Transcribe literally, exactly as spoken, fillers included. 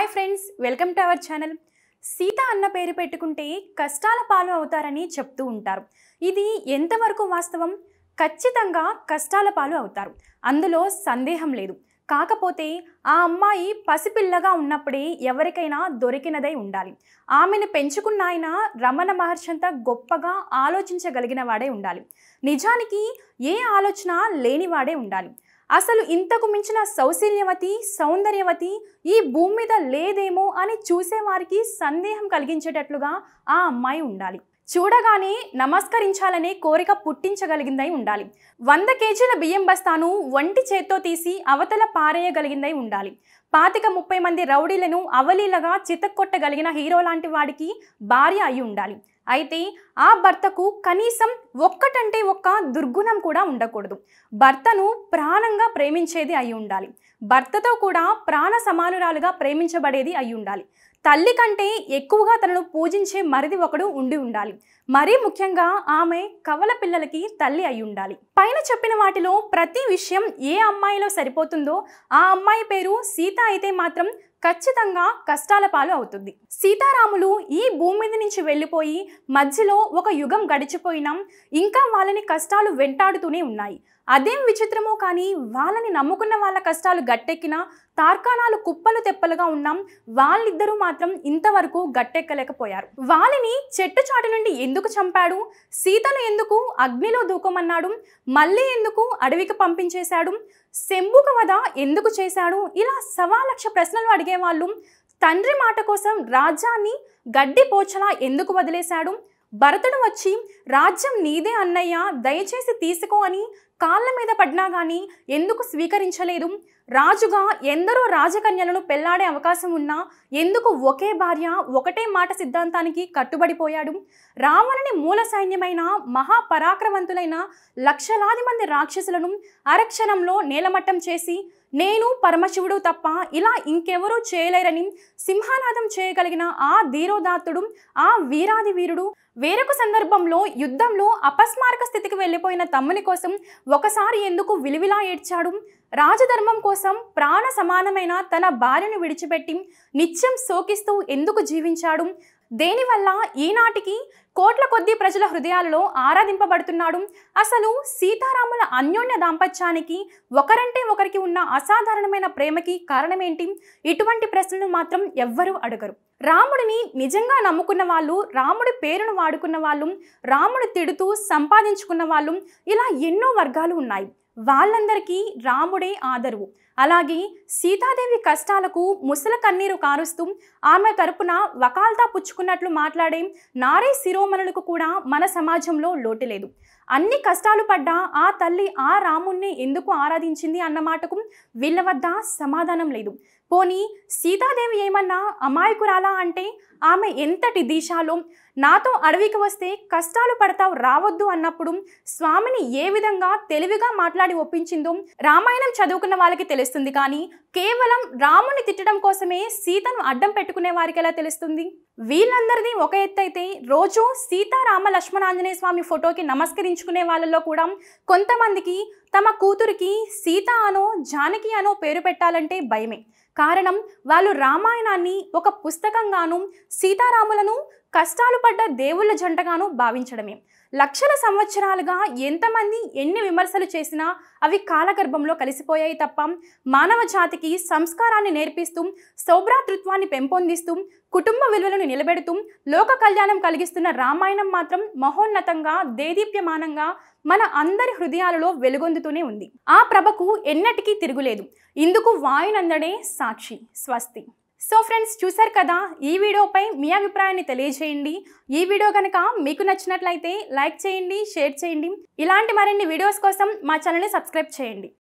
Hi friends, welcome to our channel. Sita అన్న పేరు పెట్టుకుంటే కష్టాల పాలు అవుతారని చెప్తూ ఉంటారు. ఇది ఎంతవరకు వాస్తవం? ఖచ్చితంగా కష్టాల పాలు అవుతారు, అందులో సందేహం లేదు. కాకపోతే ఆ అమ్మాయి పసిపిల్లగా ఉన్నప్పుడే ఎవరికైనా దొరికినదై ఉండాలి. ఆమెను పెంచుకున్న ఆయన రమణ మహర్షంత గొప్పగా ఆలోచించగలిగిన వాడే ఉండాలి. నిజానికి ఏ ఆలోచన లేనివాడే ఉండాలి. అసలు ఇంతకు మించిన సౌశల్యవతి సౌందర్యవతి ఈ భూమి మీద లేదేమో అని చూసేవారికి సందేహం కలిగించేటట్లుగా ఆ అమ్మాయి ఉండాలి. చూడగానే నమస్కరించాలనే కోరిక పుట్టించగలిగిందై ఉండాలి. వంద కేజీల బియ్యం బస్తాను ఒంటి చేత్తో తీసి అవతల పారేయగలిగిందై ఉండాలి. పాతిక ముప్పై మంది రౌడీలను అవలీలగా చితక్కొట్టగలిగిన హీరో లాంటి వాడికి భార్య అయి ఉండాలి. అయితే ఆ భర్తకు కనీసం ఒక్కటంటే ఒక్క దుర్గుణం కూడా ఉండకూడదు. భర్తను ప్రాణంగా ప్రేమించేది అయి ఉండాలి. భర్తతో కూడా ప్రాణ సమానురాలుగా ప్రేమించబడేది అయి ఉండాలి. తల్లి కంటే ఎక్కువగా తనను పూజించే మరిది ఒకడు ఉండి ఉండాలి. మరీ ముఖ్యంగా ఆమె కవల పిల్లలకి తల్లి అయి ఉండాలి. పైన చెప్పిన వాటిలో ప్రతి విషయం ఏ అమ్మాయిలో సరిపోతుందో ఆ అమ్మాయి పేరు సీత అయితే మాత్రం ఖచ్చితంగా కష్టాల పాలు అవుతుంది. సీతారాములు ఈ భూమి మీద నుంచి వెళ్ళిపోయి మధ్యలో ఒక యుగం గడిచిపోయినా ఇంకా వాళ్ళని కష్టాలు వెంటాడుతూనే ఉన్నాయి. అదేం విచిత్రమో కానీ వాళ్ళని నమ్ముకున్న వాళ్ళ కష్టాలు గట్టెక్కినా తార్కాణాలు కుప్పలు తెప్పలుగా ఉన్నాం. వాళ్ళిద్దరూ మాత్రం ఇంతవరకు గట్టెక్కలేకపోయారు. వాళ్ళని చెట్టు చాటు నుండి ఎందుకు చంపాడు? సీతను ఎందుకు అగ్నిలో దూకమన్నాడు? మళ్ళీ ఎందుకు అడవికి పంపించేశాడు? శంభుక వధ ఎందుకు చేశాడు? ఇలా సవా లక్ష ప్రశ్నలు అడిగేవాళ్ళు. తండ్రి మాట కోసం రాజ్యాన్ని గడ్డి పోచలా ఎందుకు వదిలేశాడు? భరతుడు వచ్చి రాజ్యం నీదే అన్నయ్య, దయచేసి తీసుకో అని కాళ్ళ మీద పడినా కానీ ఎందుకు స్వీకరించలేదు? రాజుగా ఎందరో రాజకన్యలను పెళ్లాడే అవకాశం ఉన్నా ఎందుకు ఒకే భార్య ఒకటే మాట సిద్ధాంతానికి కట్టుబడిపోయాడు? రావణుని మూల సైన్యమైన మహాపరాక్రమవంతులైన లక్షలాది మంది రాక్షసులను అరక్షణంలో నేలమట్టం చేసి నేను పరమశివుడు తప్ప ఇలా ఇంకెవరూ చేయలేరని సింహానాదం చేయగలిగిన ఆ ధీరోదాత్తుడు, ఆ వీరాది వీరుడు వేరొక సందర్భంలో యుద్ధంలో అపస్మారక స్థితికి వెళ్ళిపోయిన తమ్ముని కోసం ఒకసారి ఎందుకు విలువిలా ఏడ్చాడు? రాజధర్మం కోసం ప్రాణ సమానమైన తన భార్యను విడిచిపెట్టి నిత్యం శోకిస్తూ ఎందుకు జీవించాడు? దేనివల్ల ఈనాటికి కోట్ల కొద్ది ప్రజల హృదయాలలో ఆరాధింపబడుతున్నాడు? అసలు సీతారాముల అన్యోన్య దాంపత్యానికి, ఒకరంటే ఒకరికి ఉన్న అసాధారణమైన ప్రేమకి కారణమేంటి? ఇటువంటి ప్రశ్నలు మాత్రం ఎవ్వరూ అడగరు. రాముడిని నిజంగా నమ్ముకున్న వాళ్ళు, రాముడి పేరును వాడుకున్న వాళ్ళు, రాముడు తిడుతూ సంపాదించుకున్న వాళ్ళు, ఇలా ఎన్నో వర్గాలు ఉన్నాయి. వాళ్ళందరికీ రాముడే ఆదరువు. అలాగే సీతాదేవి కష్టాలకు ముసల కన్నీరు కారుస్తూ ఆమె తరపున వకాల్తా పుచ్చుకున్నట్లు మాట్లాడే నారీ శిరోమణులకు కూడా మన సమాజంలో లోటు లేదు. అన్ని కష్టాలు పడ్డా ఆ తల్లి ఆ రాముణ్ణి ఎందుకు ఆరాధించింది అన్న మాటకు వీళ్ళ వద్ద సమాధానం లేదు. పోనీ సీతాదేవి ఏమన్నా అమాయకురాలా అంటే ఆమె ఎంతటి దిశాలో నాతో అడవికి వస్తే కష్టాలు పడతావు రావద్దు అన్నప్పుడు స్వామిని ఏ విధంగా తెలివిగా మాట్లాడి ఒప్పించిందో రామాయణం చదువుకున్న వాళ్ళకి తెలుస్తుంది. కానీ కేవలం రాముని తిట్టడం కోసమే సీతను అడ్డం పెట్టుకునే వారికి ఎలా తెలుస్తుంది? వీళ్ళందరిది ఒక ఎత్తైతే రోజు సీతారామ లక్ష్మణాంజనేయ స్వామి ఫోటోకి నమస్కరించుకునే వాళ్ళలో కూడా కొంతమందికి తమ కూతురికి సీత అనో జానకి అనో పేరు పెట్టాలంటే భయమే. కారణం వాళ్ళు రామాయణాన్ని ఒక పుస్తకంగాను సీతారాములను కష్టాలు పడ్డ దేవుళ్ళ జంటగాను భావించడమే. లక్షల సంవత్సరాలుగా ఎంతమంది ఎన్ని విమర్శలు చేసినా అవి కాలగర్భంలో కలిసిపోయాయి తప్ప మానవ జాతికి సంస్కారాన్ని నేర్పిస్తూ, సౌభ్రాతృత్వాన్ని పెంపొందిస్తూ, కుటుంబ విలువలను నిలబెడుతూ లోక కళ్యాణం కలిగిస్తున్న రామాయణం మాత్రం మహోన్నతంగా దేదీప్యమానంగా మన అందరి హృదయాలలో వెలుగొందుతూనే ఉంది. ఆ ప్రభకు ఎన్నటికీ తిరుగులేదు. ఇందుకు వాయునందడే సాక్షి. స్వస్తి. సో ఫ్రెండ్స్, చూసారు కదా, ఈ వీడియోపై మీ అభిప్రాయాన్ని తెలియజేయండి. ఈ వీడియో కనుక మీకు నచ్చినట్లయితే లైక్ చేయండి, షేర్ చేయండి. ఇలాంటి మరిన్ని వీడియోస్ కోసం మా ఛానల్ని సబ్స్క్రైబ్ చేయండి.